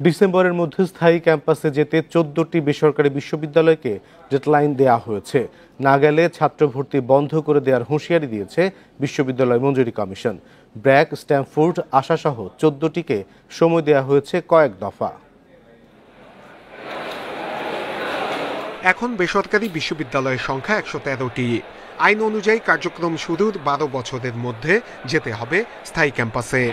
ডিসেম্বরের মধ্যে স্থায়ী ক্যাম্পাসে যেতে 14টি বেসরকারি বিশ্ববিদ্যালয়কে ডেটলাইন দেয়া হয়েছে। না গেলে ছাত্র ভর্তি বন্ধ করে দেওয়ার হুঁশিয়ারি দিয়েছে বিশ্ববিদ্যালয় মঞ্জুরি কমিশন। ব্র্যাক, স্ট্যামফোর্ড, আশাসহ 14টিকে সময় দেওয়া হয়েছে কয়েক দফা। এখন বেসরকারি বিশ্ববিদ্যালয়ের সংখ্যা 113টি। আইন অনুযায়ী কার্যক্রম শুরুর 12 বছরের মধ্যে যেতে হবে স্থায়ী ক্যাম্পাসে।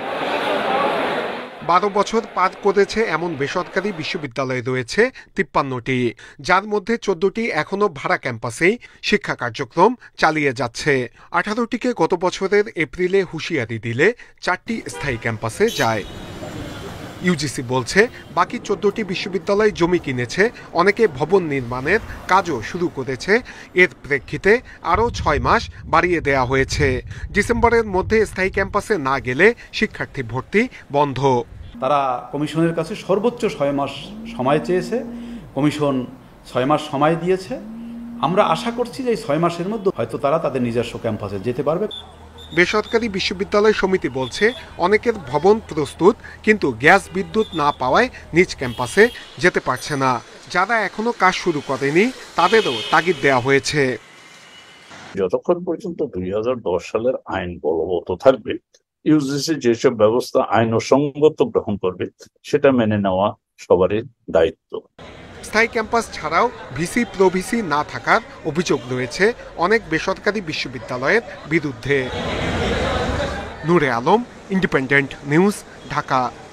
12 বছর পার করেছে এমন বেসরকারি বিশ্ববিদ্যালয় রয়েছে 53টি, যার মধ্যে 14টি এখনো ভাড়া ক্যাম্পাসেই শিক্ষা কার্যক্রম চালিয়ে যাচ্ছে। 18টিকে গত বছরের এপ্রিলে হুঁশিয়ারি দিলে 4টি স্থায়ী ক্যাম্পাসে যায়। ইউজিসি বলছে বাকি 14টি বিশ্ববিদ্যালয় জমি কিনেছে, অনেকে ভবন নির্মাণের কাজও শুরু করেছে। এর প্রেক্ষিতে আরও 6 মাস বাড়িয়ে দেয়া হয়েছে। ডিসেম্বরের মধ্যে স্থায়ী ক্যাম্পাসে না গেলে শিক্ষার্থী ভর্তি বন্ধ। তারা কমিশনের কাছে সর্বোচ্চ 6 মাস সময় চেয়েছে, কমিশন 6 মাস সময় দিয়েছে। আমরা আশা করছি যে এই 6 মাসের মধ্যে হয়তো তারা তাদের নিজস্ব ক্যাম্পাসে যেতে পারবে। বেসরকারি বিশ্ববিদ্যালয় সমিতি বলছে অনেকের ভবন প্রস্তুত, কিন্তু গ্যাস বিদ্যুৎ না পাওয়ায় নিজ ক্যাম্পাসে যেতে পারছে না। যারা এখনো কাজ শুরু করেনি তাদেরও তাগিদ দেওয়া হয়েছে। যতক্ষণ পর্যন্ত 2010 সালের আইন বলবৎ থাকবে, ইউজিসি যেসব ব্যবস্থা আইনসঙ্গত গ্রহণ করবে সেটা মেনে নেওয়া সবারই দায়িত্ব। স্থায়ী ক্যাম্পাস ছাড়াও ভিসি প্রভিসি না থাকার অভিযোগ রয়েছে অনেক বেসরকারি বিশ্ববিদ্যালয়ের বিরুদ্ধে। Nure Alam, Independent News, Dhaka.